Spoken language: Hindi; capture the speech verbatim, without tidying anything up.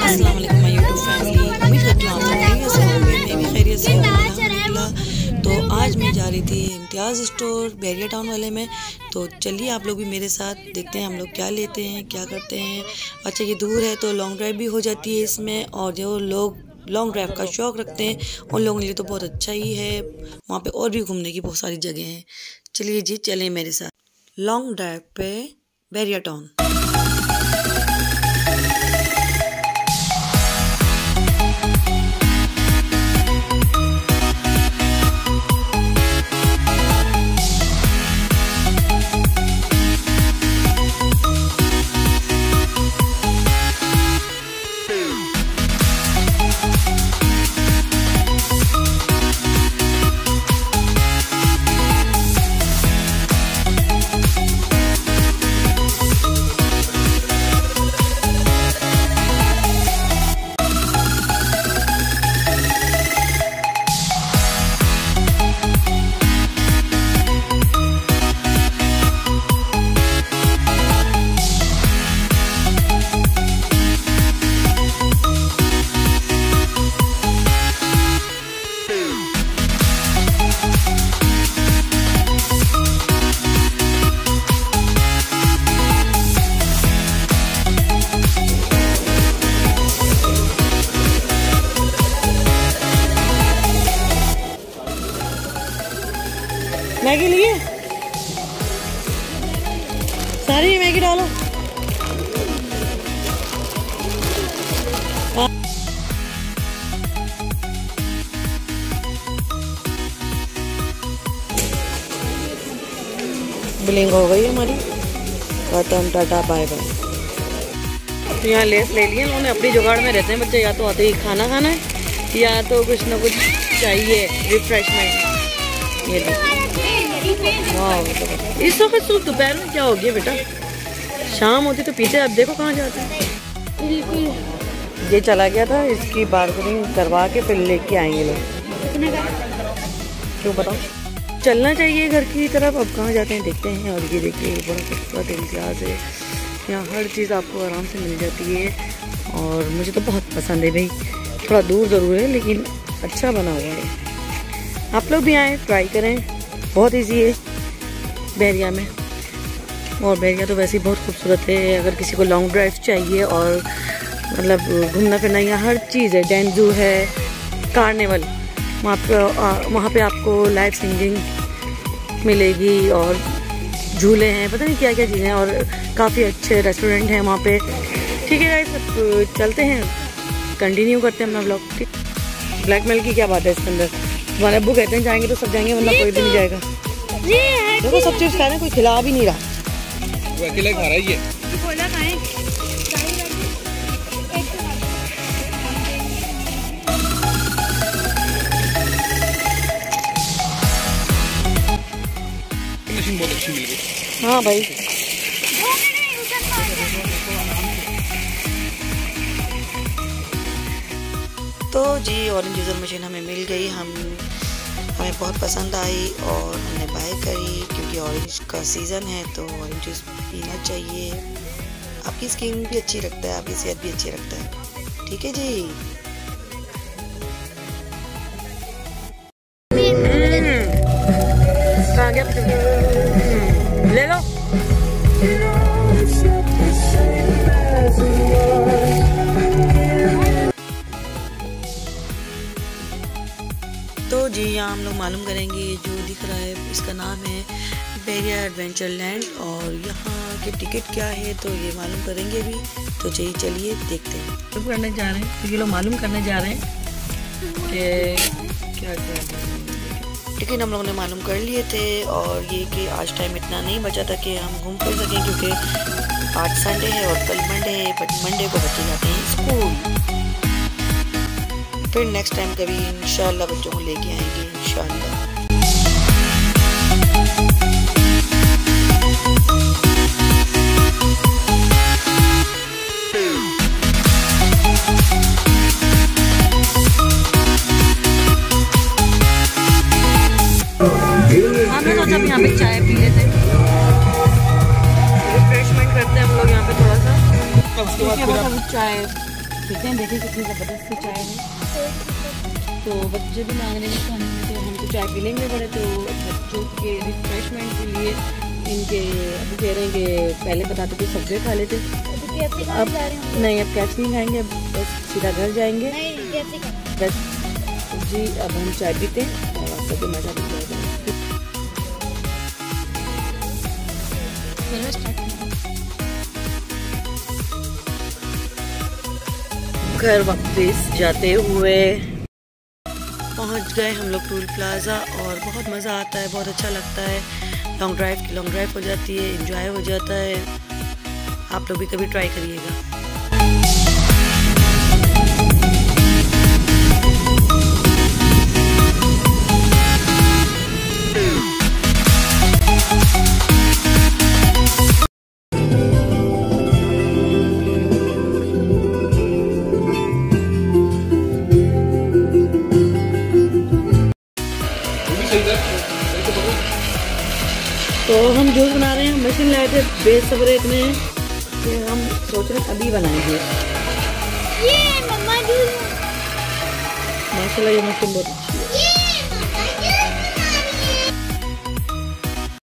अस्सलाम वालेकुम माय यूट्यूब फैमिली। उम्मीद करती हूँ आप सब खैरियत से होंगे, मैं भी खैरियत से हूँ अल्हम्दुलिल्लाह। तो आज मैं जा रही थी इम्तियाज़ स्टोर बैरिया टाउन वाले में। तो चलिए आप लोग भी मेरे साथ देखते हैं हम लोग क्या लेते हैं, क्या करते हैं। अच्छा ये दूर है तो लॉन्ग ड्राइव भी हो जाती है इसमें, और जो लोग लॉन्ग ड्राइव का शौक़ रखते हैं उन लोगों के लिए तो बहुत अच्छा ही है। वहाँ पे और भी घूमने की बहुत सारी जगह हैं। चलिए जी चलें मेरे साथ लॉन्ग ड्राइव पे बैरिया टाउन। मैगी लिए सारी मैगी डालो। बिलिंग हो गई हमारी, खत्म, टाटा बाय बाय। तो यहाँ लेस ले लिए उन्होंने, अपनी जुगाड़ में रहते हैं बच्चे, या तो आते ही खाना खाना है या तो कुछ ना कुछ चाहिए रिफ्रेशमेंट। ये वाह, इस वक्त सुबह दोपहर में क्या हो गया बेटा, शाम होती तो पीछे, अब देखो कहाँ जाते हैं। बिल्कुल ये चला गया था, इसकी बार्गेनिंग करवा के फिर लेके आएंगे लोग। क्यों बताओ, चलना चाहिए घर की तरफ। अब कहाँ जाते हैं देखते हैं। और ये देखिए बड़ा खूबसूरत इम्तियाज़ है, यहाँ हर चीज़ आपको आराम से मिल जाती है और मुझे तो बहुत पसंद है भाई। थोड़ा दूर ज़रूर है लेकिन अच्छा बना हुआ है। आप लोग भी आएँ, ट्राई करें, बहुत इजी है बैरिया में। और बैरिया तो वैसे ही बहुत खूबसूरत है। अगर किसी को लॉन्ग ड्राइव चाहिए और मतलब घूमना फिरना, यहाँ हर चीज़ है। डेंजू है, कार्निवल, वहाँ पे वहाँ पे आपको लाइव सिंगिंग मिलेगी और झूले हैं, पता नहीं क्या क्या चीज़ें हैं, और काफ़ी अच्छे रेस्टोरेंट हैं वहाँ पे। ठीक है गाइस, अब चलते हैं, कंटिन्यू करते हैं अपना व्लॉग। ठीक, ब्लैकमेल की क्या बात है इसके अंदर। हमारे अब्बू कहते हैं जाएंगे तो सब जाएंगे, वरना कोई भी नहीं जाएगा। देखो सब चीज़ खा रहे हैं, कोई खिला भी नहीं रहा, वो अकेला खा रहा है। ये मशीन बहुत अच्छी मिल गई। हाँ भाई, तो जी ऑरेंज यूज़र मशीन हमें मिल गई। हम हमें बहुत पसंद आई और हमने बाय करी, क्योंकि ऑरेंज का सीज़न है तो ऑरेंज जूस पीना चाहिए। आपकी स्किन भी अच्छी रखता है, आपकी सेहत भी अच्छी रखता है। ठीक है जी। ले लो। तो जी यहाँ हम लोग मालूम करेंगे, जो दिख रहा है इसका नाम है बैरिया एडवेंचर लैंड, और यहाँ की टिकट क्या है तो ये मालूम करेंगे भी। तो जी चलिए देखते हैं। मालूम करने जा रहे हैं, तो ये लोग मालूम करने जा रहे हैं कि क्या क्या टिकट हम लोगों ने मालूम कर लिए थे। और ये कि आज टाइम इतना नहीं बचा था कि हम घूम फिर सकें, क्योंकि आज संडे है और कल मंडे है, बट मंडे को बच्चे जाते हैं स्कूल। फिर नेक्स्ट टाइम कभी इंशाल्लाह बच्चों को लेके आएंगे इंशाल्लाह। हमने सोचा यहाँ पे चाय पी लेते हैं, रिफ्रेशमेंट करते हैं हम लोग यहाँ पे थोड़ा सा। उसके बाद चाय पीते हैं, देखिए कितनी ज़बरदस्त सी चाय है। तो बच्चे भी मांग रहे हैं तो हम तो हम तो चाय पी लेंगे बड़े, तो बच्चों के रिफ्रेशमेंट के लिए इनके अभी कह रहे हैं कि पहले बताते थे सब्जी खा लेते, अब नहीं, अब कैच नहीं खाएंगे, बस सीधा घर जाएंगे बस जी। अब हम चाय पीते हैं और आप सबको मजा भी आएगा। घर वापस जाते हुए पहुंच गए हम लोग टूल प्लाजा, और बहुत मज़ा आता है, बहुत अच्छा लगता है। लॉन्ग ड्राइव की लॉन्ग ड्राइव हो जाती है, एंजॉय हो जाता है। आप लोग भी कभी ट्राई करिएगा। तो हम जूस बना रहे हैं, मशीन लाए थे, बेसब्रे इतने हैं कि हम सोच रहे हैं अभी बनाएंगे। ये मम्मा जूस माशाल्लाह ये मशीन बहुत अच्छी